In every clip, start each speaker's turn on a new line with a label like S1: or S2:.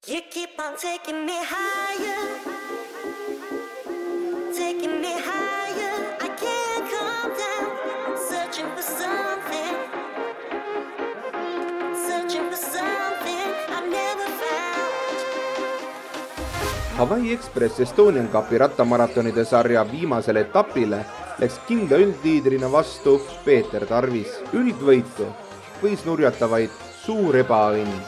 S1: You keep on taking me higher, taking me higher. I can't calm down, searching for something I've never found.
S2: Hawaii Express Estonian Cupi rattamaratonide sarja viimasele etapile läks kindla üldliidrina vastu Peeter Tarvis. Üldvõitu võis nurjata vaid suur ebaõnn.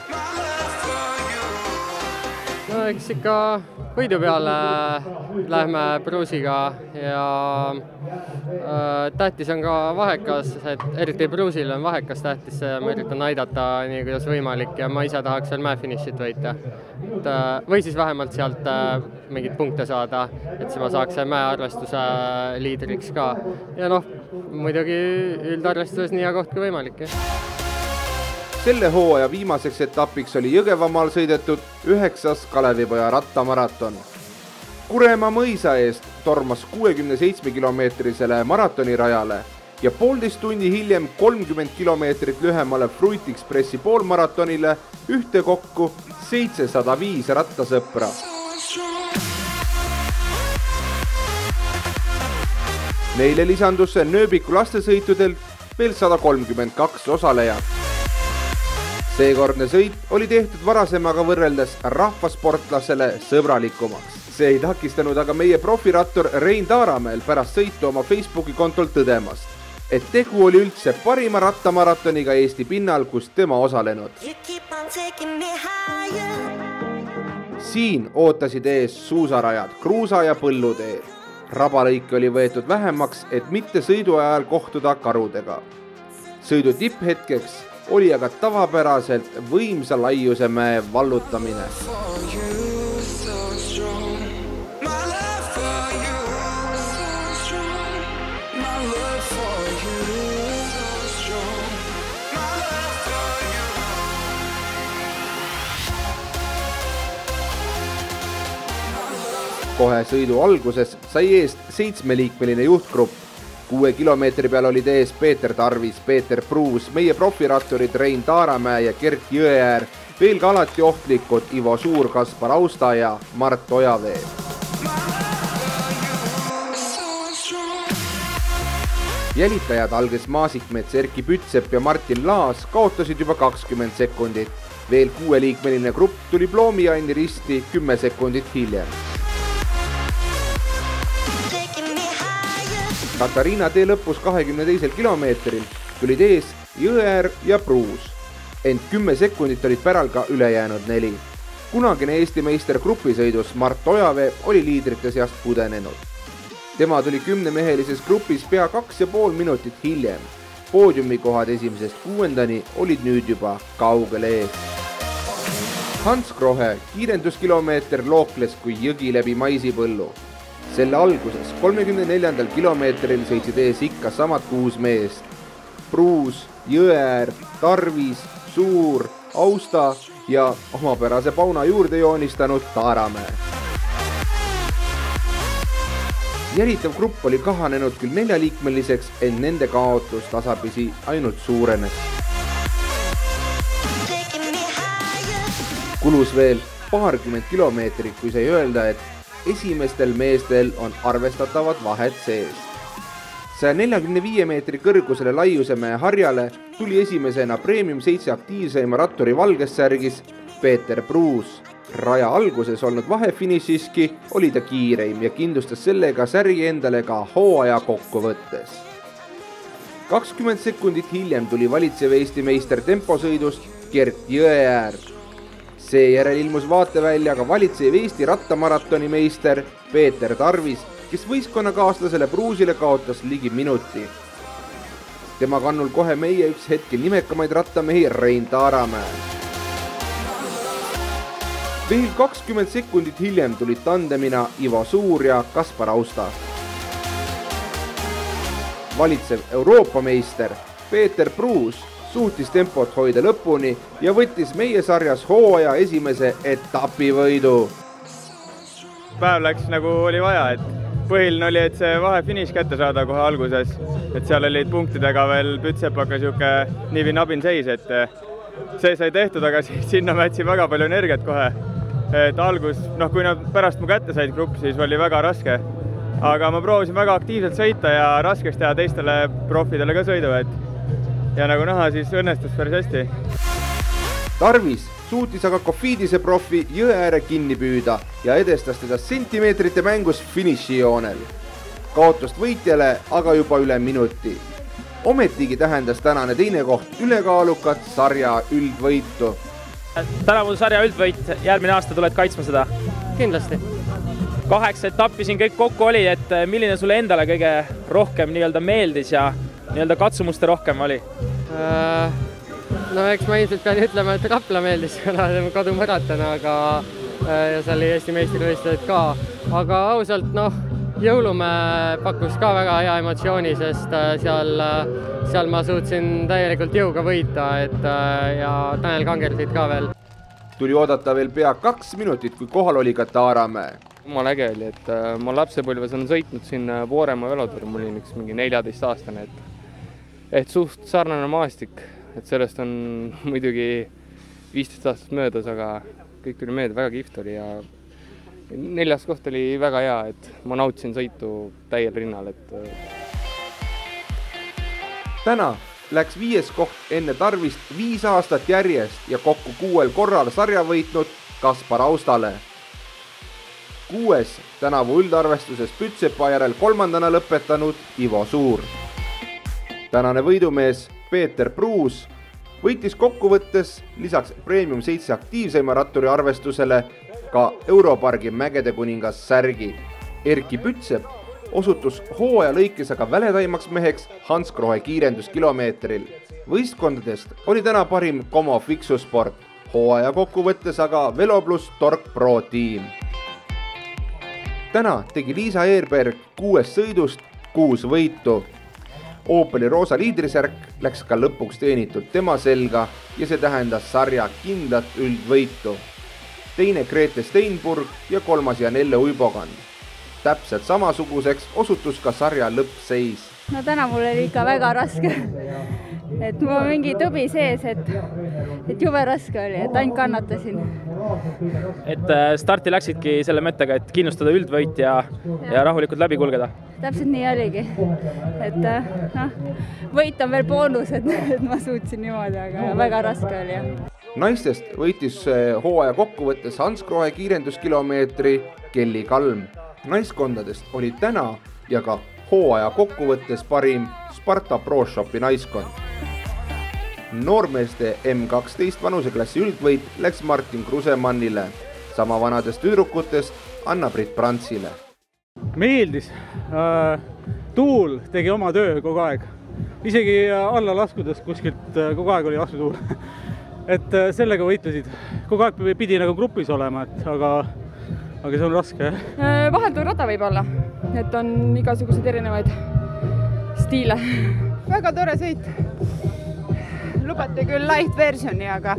S3: No eks ikka võidu peale lähme Bruusiga ja tähtis on ka vahekas, et eriti Bruusil on vahekas tähtis, ma üritan aidata nii kuidas võimalik ja ma ise tahaks veel mäefinišit võita. Või siis vähemalt sealt mingid punkte saada, et siis ma saaks mäearvestuse liidriks ka. Ja muidugi üldarvestuses nii hea koht kui võimalik.
S2: Selle hooaja viimaseks etapiks oli Jõgevamaal sõidetud 9. Kalevipoja rattamaraton. Kuremaa mõisa eest tormas 67-kilomeetrisele maratonirajale ja 1,5 tundi hiljem 30 kilomeetrit lühemale Fruit Expressi poolmaratonile ühtekokku 705 rattasõpra. Neile lisandus Nööbiku lastesõitudel veel 132 osalejat. Seekordne sõit oli tehtud varasemaga võrreldes rahvasportlasele sõbralikumaks. See ei takistanud aga meie profirattur Rein Taaramäel pärast sõitu oma Facebooki kontolt tõdemast, et tegu oli üldse parima rattamaratoniga Eesti pinnal, kus tema osalenud. Siin ootasid ees suusarajad, kruusa ja põllutee. Rabalõike oli võetud vähemaks, et mitte sõidu ajal kohtuda karudega. Sõidu tipphetkeks oli aga tavapäraselt võimsa laiusemäe vallutamine. Kohe sõidu alguses sai eest 7-liikmeline juhtgrupp. 6 kilomeetri peal olid ees Peeter Tarvis, Peeter Pruus, meie profiratturid Rein Taaramäe ja Gert Jõeäär, veel ka alati ohtlikud Ivo Suur, Kaspar Austa ja Mart Ojavee. Jälitajad alges Maasikmets, Erki Pütsepp ja Martin Laas kaotasid juba 20 sekundit. Veel 6-liikmeline grupp tuli Ploomi-Anni risti 10 sekundit hiljem. Katariina tee lõpus 22. kilomeetril tulid ees Jõeäär ja Pruus, ent 10 sekundit olid päral ka ülejäänud 4. Kunagine Eesti meister grupisõidus Mart Ojavee oli liidrite seast pudenenud. Tema tuli 10-mehelises grupis pea 2,5 minutit hiljem. Poodiumikohad 1.–6. olid nüüd juba kaugel ees. Hans Krohe kiirenduskilomeeter lookles kui jõgi läbi maisipõllu. Selle alguses 34. kilomeetril sõitsid ees ikka samad 6 meest. Pruus, Jõeäär, Tarvis, Suur, Austa ja omapärase pauna juurde joonistanud Taaramäe. Jälitav grupp oli kahanenud küll 4-liikmeliseks, ent nende kaotus tasapisi ainult suurenes. Kulus veel paarkümmend kilomeetrit, kui sai öelda, et esimestel meestel on arvestatavad vahed sees. 145 meetri kõrgusele laiusemäe harjale tuli esimesena Premium 7 aktiivseima ratturi valges särgis Peeter Pruus. Raja alguses olnud vahefinišiski oli ta kiireim ja kindlustas sellega särgi endale ka hooaja kokkuvõttes. 20 sekundit hiljem tuli valitsev Eesti meister temposõidust Gert Jõeäär. Seejärel ilmus vaatevälja ka valitsev Eesti rattamaratoni meister Peeter Tarvis, kes võistkonnakaaslasele Pruusile kaotas ligi minuti. Tema kannul kohe meie üks hetkel nimekamaid rattamehi Rein Taaramäel. Veel 20 sekundit hiljem tulid tandemina Ivo Suur ja Kaspar Austa. Valitsev Euroopa meister Peeter Pruus suutis tempot hoida lõpuni ja võttis meie sarjas hooaja esimese etapivõidu.
S4: Päev läks nagu oli vaja, et põhiline oli, et see vahefiniš kätte saada kohe alguses, et seal olid punktidega veel Pütsepaka siuke nivi-nabin seis, et see sai tehtud, aga sinna mätsin väga palju energiat kohe et algus, kui nad pärast mu kätte said gruppi, siis oli väga raske. Aga ma proovisin väga aktiivselt sõita ja raskeks teha teistele profidele ka sõidu, ja nagu näha, siis õnnestus päris hästi.
S2: Tarvis suutis aga Cofidise profi jõe ääre kinni püüda ja edestas teda sentimeetrite mängus finišijoonel. Kaotust võitjale aga juba üle minuti. Ometigi tähendas tänane teine koht ülekaalukat sarja üldvõitu.
S5: Tänavu sarja üldvõit, järgmine aasta tuled kaitsma seda?
S3: Kindlasti.
S5: 8 etappi siin kõik kokku oli, et milline sulle endale kõige rohkem meeldis ja katsumuste rohkem oli?
S3: No eks ma ilmselt pean ütlema, et Rapla meeldis, kuna kodumaraton, ja seal oli Eesti meistrivõistlused ka. Aga ausalt, Jõulumäe pakkus ka väga hea emotsiooni, sest seal ma suutsin täielikult jõuga võita, ja Tanel Kangertit ka veel.
S2: Tuli oodata veel pea 2 minutit, kui kohal oli ka Taaramäe.
S6: Jumala äge oli, et ma lapsepõlves on sõitnud siin Vooremaa velotuur, mul oli üks mingi 14-aastane, et suht sarnane maastik, et sellest on muidugi 15 aastat möödas, aga kõik tuli meelde, väga kihvt oli ja 4. koht oli väga hea, et ma nautisin sõitu täiel rinnal.
S2: Täna läks 5. koht enne Tarvist 5 aastat järjest ja kokku 6 korral sarja võitnud Kaspar Austale. 6. tänavu üldarvestuses Pütsepa järel 3. lõpetanud Ivo Suur. Tänane võidumees Peeter Pruus võitis kokkuvõttes lisaks Premium 7 aktiivseima ratturi arvestusele ka Europargi mägede kuningas särgi. Erki Pütsep osutus hooaja lõikes aga väletaimaks meheks Hanskrohe kiirenduskilomeetril. Võistkondadest oli täna parim Como Fixusport, hooaja kokkuvõttes aga Veloplus Tork Pro tiim. Täna tegi Liisa Eerberg 6 sõidust 6 võitu. Opeli roosa liidrisärk läks ka lõpuks teenitult tema selga ja see tähendas sarja kindlat üldvõitu. Teine Grete Steinburg ja 3. Janelle Uibogan. Täpselt samasuguseks osutus ka sarja lõppseis.
S7: No täna mul oli ikka väga raske, et mul on mingi tõbi sees, et jube raske oli, et ainult kannatasin.
S5: Et starti läksidki selle mõttega, et kindlustada üldvõit ja rahulikult läbi kulgeda?
S7: Täpselt nii oligi, et võit on veel boonus, et ma suutsin niimoodi, aga väga raske oli.
S2: Naistest võitis hooaja kokkuvõttes Hanskrohe kiirenduskilomeetri Kelly Kalm. Naiskondadest oli täna ja ka hooaja kokkuvõttes parim Sparta Pro Shopi naiskond. Noormeeste M12 vanuseklassi üldvõit läks Martin Krusemannile, sama vanadest tüdrukutest Anna-Britt Prantsile.
S8: Meeldis. Tuul tegi oma töö kogu aeg. Isegi alla laskudes kuskilt kogu aeg oli laskutuul. Et sellega võitlesid. Kogu aeg pidi nagu grupis olema, aga see on raske.
S9: Vahelduv rada võib olla, et on igasuguseid erinevaid stiile.
S10: Väga tore sõit. Lubati küll light versioni, aga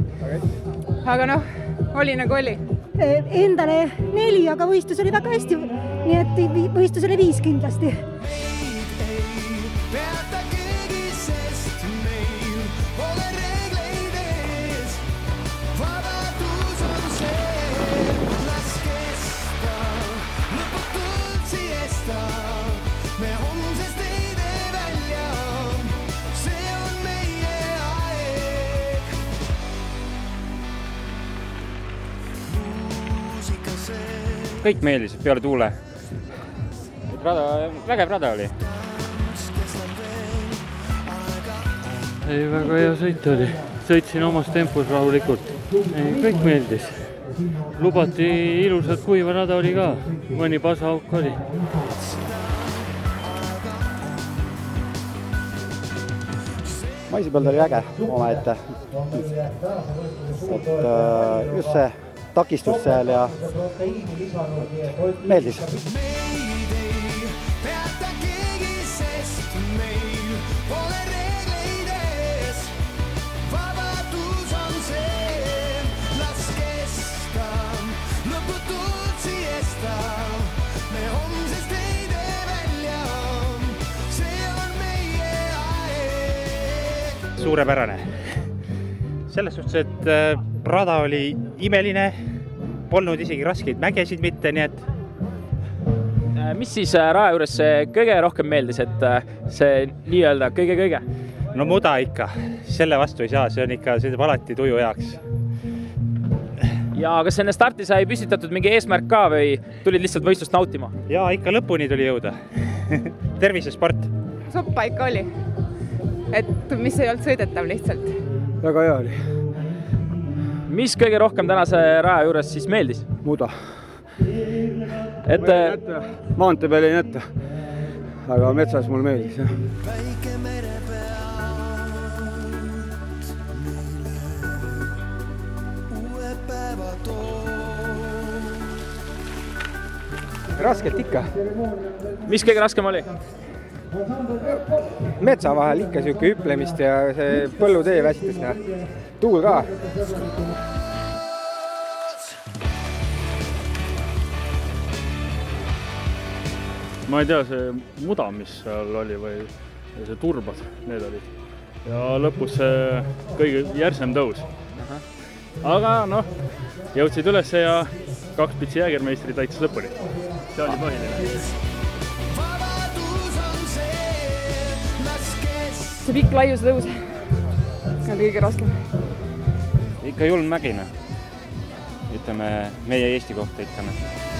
S10: oli nagu oli.
S11: Endale 4, aga võistlus oli väga hästi, nii et võistlus oli 5 kindlasti.
S12: Kõik meeldis peale tuule. Vägev rada oli.
S13: Ei, väga hea sõit oli. Sõitsin omas tempos rahulikult. Ei, kõik meeldis. Lubati ilusat kuiva rada oli ka. Mõni pasauk oli.
S14: Maisipõld oli äge omaette. Et just see takistus seal ja meeldis.
S12: Suurepärane. Selles suhtes, et rada oli imeline,
S15: polnud isegi raskeid mägesid mitte, nii et
S5: mis siis raja juures kõige rohkem meeldis, et see nii-öelda kõige?
S15: No muda ikka, selle vastu ei saa, see on ikka, see teeb alati tuju heaks.
S5: Ja kas enne starti sai püstitatud mingi eesmärk ka või tulid lihtsalt võistlust nautima?
S15: Ja ikka lõpuni tuli jõuda. Tervise sport.
S10: Soppa ikka oli, et mis ei olnud sõidetav lihtsalt.
S16: Väga hea oli.
S5: Mis kõige rohkem tänase raja juures siis meeldis?
S16: Muda. Maantee peal ei nätta, aga metsas mul meeldis. Raskelt ikka.
S5: Mis kõige raskem oli?
S16: Metsa vahel ikka siuke hüplemist ja see põllutee väsitas. Tuul ka.
S17: Ma ei tea, see muda, mis seal oli või see turbad, need olid. Ja lõpus see kõige järsem tõus. Aga noh, jõudsid üles ja 2 pitsi jäägermeistri täitsa lõpuni. See oli põhiline.
S9: See pikk laiuse tõus on kõige raskem.
S12: Ikka julm mägine. Ütleme, meie Eesti kohta ütleme.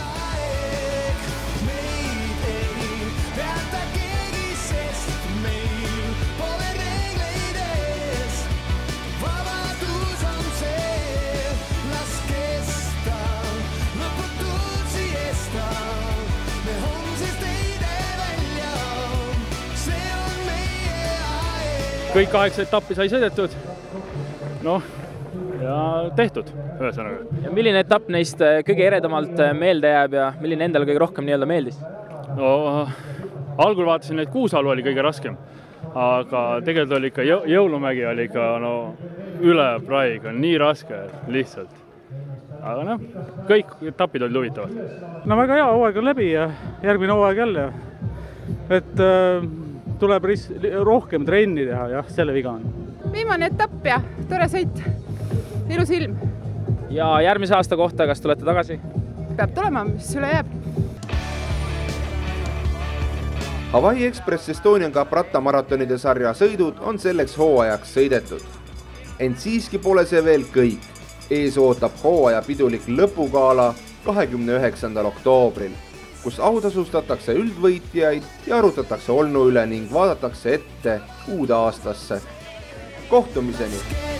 S17: Kõik 8 etappi sai sõidetud, noh, ja tehtud, ühesõnaga.
S5: Ja milline etapp neist kõige eredamalt meelde jääb ja milline endale kõige rohkem nii-öelda meeldis?
S17: No, algul vaatasin, et Kuusalu oli kõige raskem, aga tegelikult oli ikka Jõulumägi oli ikka üle praiga, nii raske lihtsalt. Aga noh, kõik etapid olid huvitavad.
S8: No väga hea, hooaeg on läbi ja järgmine hooaeg jälle. Et tuleb rohkem trenni teha, jah, selle viga on.
S10: Viimane etapp ja tore sõit, ilus ilm.
S5: Ja järgmise aasta kohta, kas tulete tagasi?
S10: Peab tulema, mis üle jääb.
S2: Hawaii Express Estonian Cup rattamaratonide sarja sõidud on selleks hooajaks sõidetud. Ent siiski pole see veel kõik. Ees ootab hooaja pidulik lõpugala 29. oktoobril, kus autasustatakse üldvõitjaid ja arutatakse olnu üle ning vaadatakse ette uude aastasse. Kohtumiseni!